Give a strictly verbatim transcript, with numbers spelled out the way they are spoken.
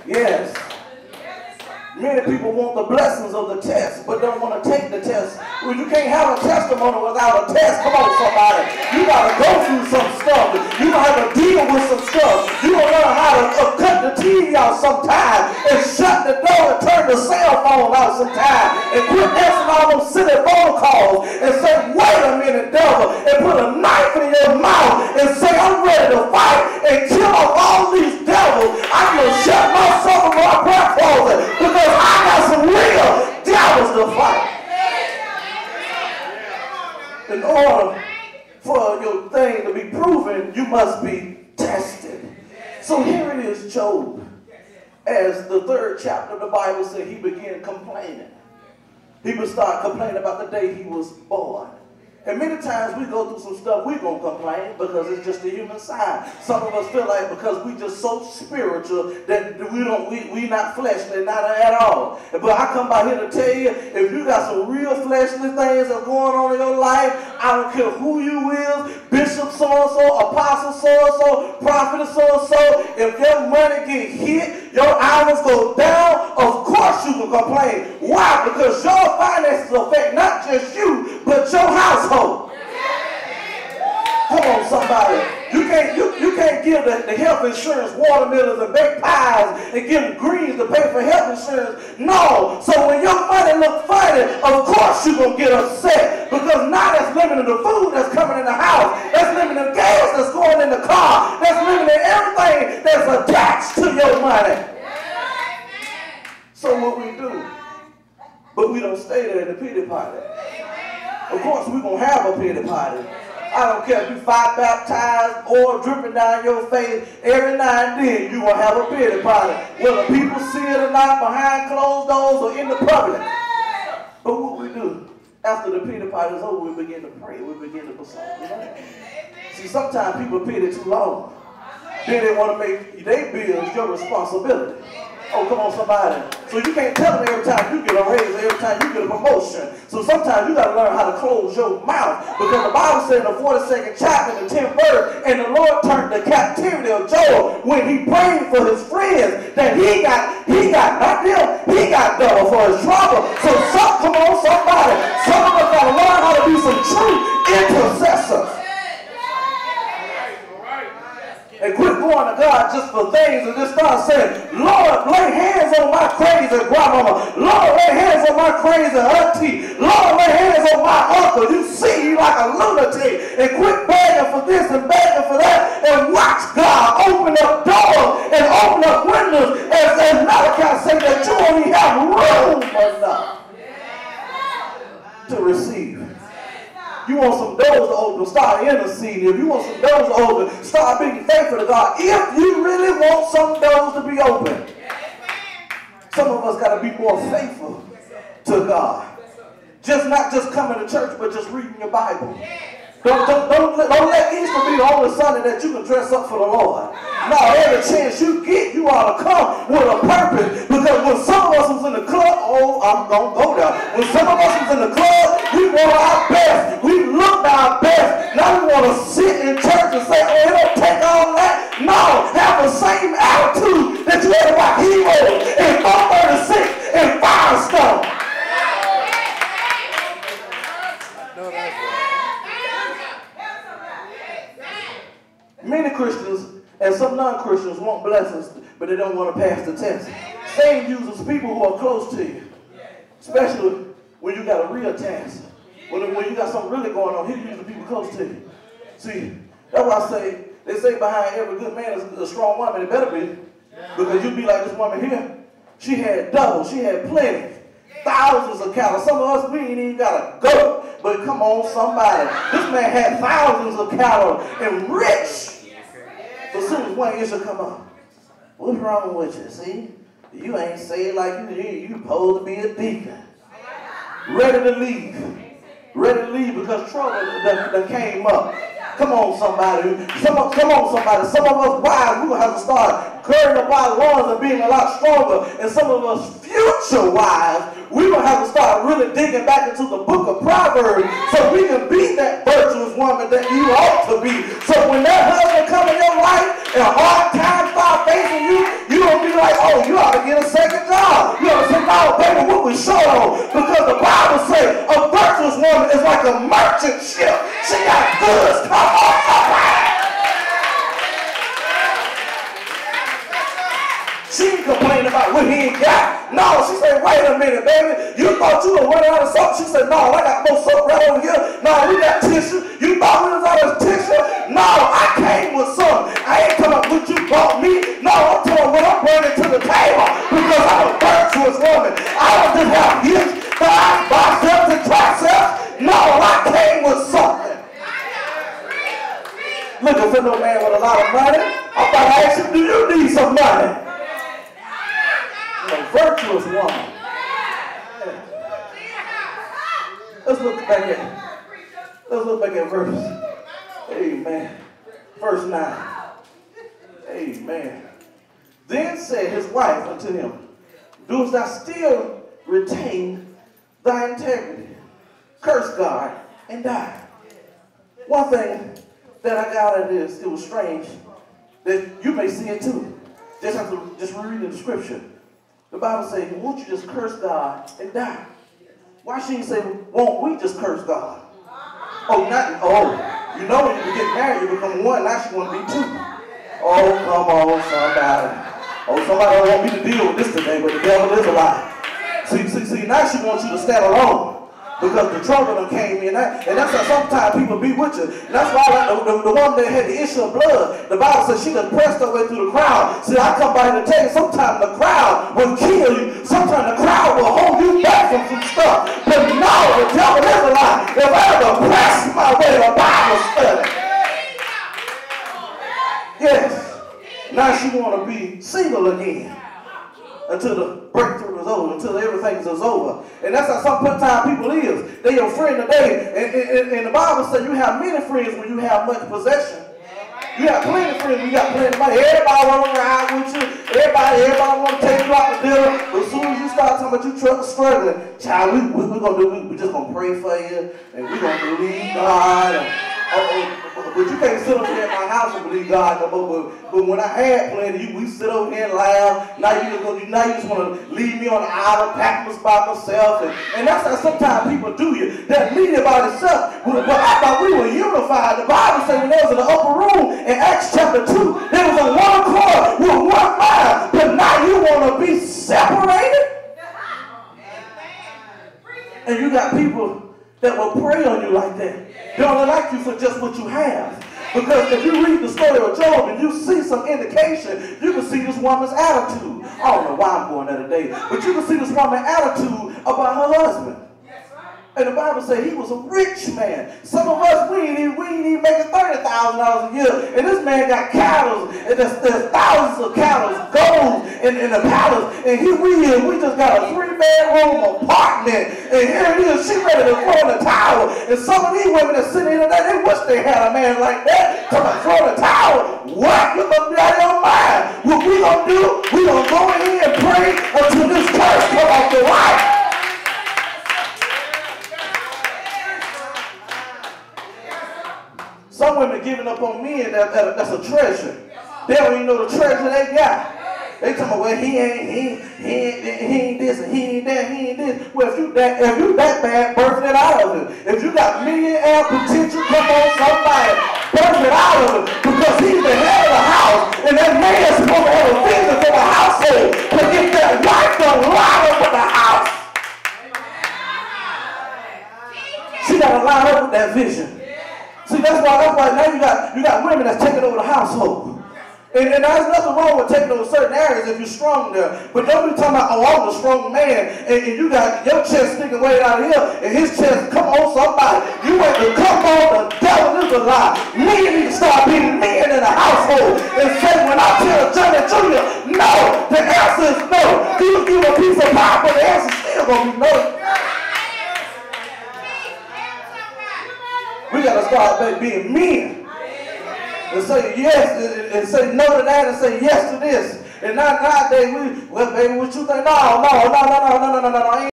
Yes. Many people want the blessings of the test, but don't want to take the test. Well, you can't have a testimony without a test. Come on, somebody. You got to go through some stuff. You got to have to deal with some stuff. You got to learn how to uh, cut the T V out sometime and shut the door and turn the cell phone out sometime and quit answering all those silly phone calls and say, wait a minute, devil, and put a knife in your mouth and say, I'm ready to fight and kill off all these devils. I'm going to shut myself in my prayer closet because I got some real devils to fight. In order for your thing to be proven, you must be tested. So here it is, Job. As the third chapter of the Bible said, he began complaining. He would start complaining about the day he was born. And many times we go through some stuff, we're going to complain because it's just the human side. Some of us feel like because we just so spiritual that we don't, we, we not fleshly, not at all. But I come by here to tell you, if you got some real fleshly things that are going on in your life, I don't care who you is, bishop so-and-so, apostle so-and-so, prophet so-and-so, if your money get hit, your hours go down, of course you can complain. Why? Because your finances affect not just you, but your household. Come on, somebody. You can't, you, you can't give the, the health insurance watermelons and baked pies and give them greens to pay for health insurance. No. So when your money look funny, of course you're going to get upset because now that's limiting the food that's coming in the house. That's limiting the gas that's going in the car. That's limiting everything that's attached to your money. So what we do, but we don't stay there in the pity party. Of course, we're going to have a pity party. I don't care if you fire baptized, oil dripping down your face, every now and then you're going to have a pity party. Whether people see it or not, behind closed doors or in the public. But what we do, after the pity party is over, we begin to pray. We begin to beseech. You know? See, sometimes people pity too long. Then they want to make their bills your responsibility. Oh, come on, somebody. So you can't tell them every time you get a raise, every time you get a promotion. So sometimes you got to learn how to close your mouth. Because the Bible said in the forty-second chapter, in the tenth verse, and the Lord turned the captivity of Job when he prayed for his friends that he got, he got, not them, he got double for his trouble. So some, come on, somebody. Some of us got to learn how to be some true intercessors. And quit going to God just for things and just start saying, Lord, lay hands on my crazy grandmama. Lord, lay hands on my crazy auntie. Lord, lay hands on my uncle. You see, you like a lunatic. And quit begging for this and begging for that. And watch God open up doors and open up windows. As, as Malachi said, that you only have room enough to receive. You want some doors to open, start interceding. If you want some doors to open, start being faithful to God. If you really want some doors to be open, some of us got to be more faithful to God. Just not just coming to church, but just reading your Bible. Don't, don't, don't, don't let Easter be the only Sunday that you can dress up for the Lord. No, every chance you get, you ought to come with a purpose. Because when some of us was in the club, oh, I'm going to go there. When some of us was in the club, we wore our best. We looked our best. Now we want to sit in church and say, oh, it don't take all that. No, have the same attitude that you had about heroes in four thirty-six and Firestone. Many Christians and some non-Christians want blessings, but they don't want to pass the test. Satan uses people who are close to you, especially when you got a real test. When, when you got something really going on, he uses people close to you. See, that's why I say, they say behind every good man is a strong woman. It better be, because you'd be like this woman here. She had double, she had plenty. Thousands of cattle. Some of us, we ain't even got a goat. But come on, somebody. This man had thousands of cattle and rich. So as soon as one issue come up, what's wrong with you? See, you ain't saved like you. You supposed to be a deacon. Ready to leave. Ready to leave because trouble that, that came up. Come on, somebody. Some of, come on, somebody. Some of us wives, we're going to have to start girding up our loins and being a lot stronger. And some of us future wives, we're going to have to start really digging back into the book of Proverbs so we can be that virtuous woman that you ought to be. So when that husband comes in your life and hard times start facing you, you don't be like, oh, you ought to get a second job. You ought to say, no, baby, what we short on? Because the Bible says a virtuous woman is like a merchant ship. She got goods. Come on, somebody. She ain't complaining about what he ain't got. No, she said, wait a minute, baby. You thought you were running out of soap? She said, no, I got more soap right over here. No, we got tissue. You thought we was out of tissue? No, I came with some. I ain't talking about what you bought me. No, I'm talking about what I'm bringing to the table because I'm a virtuous woman. I don't just have huge thighs, biceps, and triceps. No, I came with something. Looking for no man with a lot of money. I'm about to ask you, do you need some money? A virtuous woman. Let's look back at let's look back at verse. Amen. Verse nine. Amen. Then said his wife unto him, dost thou still retain thy integrity? Curse God and die. One thing that I got out of this, it was strange, that you may see it too. Just have to just read the scripture. The Bible says, won't you just curse God and die? Why should he say, won't we just curse God? Oh, not, oh, you know when you get married, you become one, now she want to be two. Oh, come on, somebody. Oh, somebody don't want me to deal with this today, but the devil is a lie. See, see, see, now she wants you to stand alone. Because the trouble done came in. That, and that's how sometimes people be with you. And that's why like the, the, the woman that had the issue of blood, the Bible says she done pressed her way through the crowd. See, I come by here to tell you, sometimes the crowd will kill you. Sometimes the crowd will hold you back from some stuff. But no, the devil is a lie. If I ever press my way to Bible study. Yes. Now she want to be single again. Until the breakthrough is over, until everything is over. And that's how sometimes people is. They're your friend today. And, and, and the Bible says you have many friends when you have much possession. You have plenty of friends when you got plenty of money. Everybody want to ride with you. Everybody, everybody want to take you out to dinner. But as soon as you start talking about you struggling, child, we, we, we're going to do, we, we're just going to pray for you. And we're going to believe God. And, oh, but you can't sit over here at my house and believe God no more. But, but when I had plenty, you, we sit over here and laugh. Now you just, gonna, now you just want to leave me on the island, pack my by myself. And, and that's how sometimes people do you. They're leading by themselves. But I thought we were unified. The Bible says when they was in the upper room in Acts chapter two, they was on one accord with one mind. But now you want to be separated? And you got people that will prey on you like that. They don't like you for just what you have. Because if you read the story of Job and you see some indication, you can see this woman's attitude. I don't know why I'm going there today, but you can see this woman's attitude about her husband. And the Bible said he was a rich man. Some of us, we ain't even, we ain't even making thirty thousand dollars a year. And this man got cattle, and there's, there's thousands of cattle, gold in, in the palace. And here we is, we just got a three-bedroom apartment. And here it is, she ready to throw in the towel. And some of these women that sit in there, they wish they had a man like that. Come on, throw in the towel. What? You gonna be out of your mind. What we gonna do, we gonna go in here and pray until this curse come off your life. Some women giving up on men, that, that, that's a treasure. They don't even know the treasure they got. They talking about, well, he ain't, he, he, ain't, he ain't this, and he ain't that, he ain't this. Well, if you that, if you that bad, birth it out of him. If you got millionaire potential, come on, somebody, birth it out of him. Because he's the head of the house, and that man's supposed to have a vision for the household. But if that wife don't line up with the house, she got to line up with that vision. See, that's why, that's why now you got, you got women that's taking over the household. And, and there's nothing wrong with taking over certain areas if you're strong there. But don't be talking about, oh, I'm a strong man, and, and you got your chest sticking way out of here, and his chest, come on, somebody. You want to come on, the devil is a lie. Men need to start being men in the household and say, when I tell Johnny Junior, no, the answer is no. You give a piece of pie, but the answer is still going to be no. We got to start being men and say yes and say no to that and say yes to this. And now nowadays we, well, baby, what you think? No, no, no, no, no, no, no, no, no.